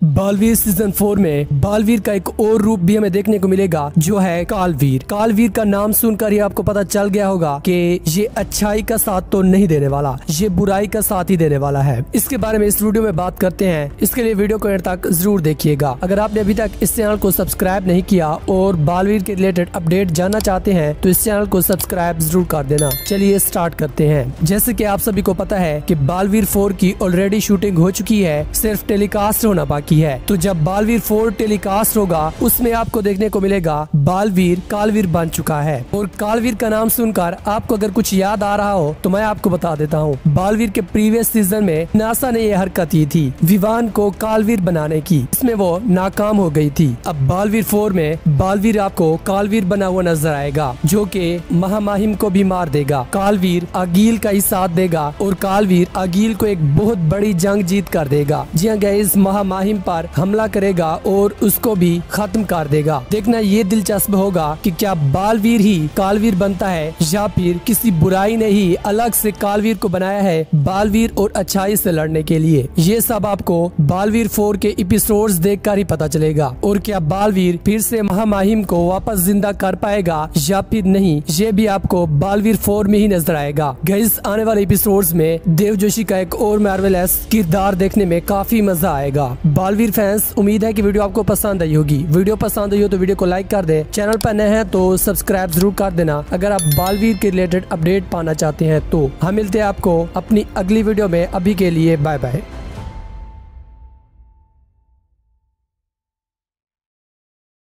Baalveer season 4 में बालवीर का एक और रूप भी हमें देखने को मिलेगा जो है कालवीर। कालवीर का नाम सुनकर ही आपको पता चल गया होगा कि ये अच्छाई का साथ तो नहीं देने वाला, ये बुराई का साथ ही देने वाला है। इसके बारे में इस वीडियो में बात करते हैं। इसके लिए वीडियो को एंड तक जरूर देखिएगा। अगर आपने अभी तक इस चैनल को सब्सक्राइब नहीं किया और बालवीर के रिलेटेड अपडेट जानना चाहते हैं तो इस चैनल को सब्सक्राइब जरूर कर देना। चलिए स्टार्ट करते हैं। जैसे कि आप सभी को पता है कि बालवीर 4 की ऑलरेडी शूटिंग हो चुकी है, सिर्फ टेलीकास्ट होना बाकी है। तो जब बालवीर 4 टेलीकास्ट होगा उसमें आपको देखने को मिलेगा बालवीर कालवीर बन चुका है। और कालवीर का नाम सुनकर आपको अगर कुछ याद आ रहा हो तो मैं आपको बता देता हूँ। बालवीर के प्रीवियस सीजन में नासा ने यह हरकत की थी विवान को कालवीर बनाने की, इसमें वो नाकाम हो गई थी। अब बालवीर 4 में बालवीर आपको कालवीर बना हुआ नजर आएगा जो कि महामाहिम को भी मार देगा। कालवीर अगील का ही साथ देगा और कालवीर अगील को एक बहुत बड़ी जंग जीत कर देगा। जी हाँ गाइस, महामाहिम पर हमला करेगा और उसको भी खत्म कर देगा। देखना ये दिलचस्प होगा कि क्या बालवीर ही कालवीर बनता है या फिर किसी बुराई ने ही अलग से कालवीर को बनाया है बालवीर और अच्छाई से लड़ने के लिए। ये सब आपको बालवीर 4 के एपिसोड्स देखकर ही पता चलेगा। और क्या बालवीर फिर से महामाहिम को वापस जिंदा कर पाएगा या फिर नहीं, ये भी आपको बालवीर 4 में ही नजर आएगा। गाइस, आने वाले एपिसोड्स में देव जोशी का एक और मार्वेलस किरदार देखने में काफी मजा आएगा। बालवीर फैंस, उम्मीद है कि वीडियो आपको पसंद आई होगी। वीडियो पसंद आई हो तो वीडियो को लाइक कर दे। चैनल पर नए हैं तो सब्सक्राइब जरूर कर देना अगर आप बालवीर के रिलेटेड अपडेट पाना चाहते हैं तो। हम मिलते हैं आपको अपनी अगली वीडियो में। अभी के लिए बाय बाय।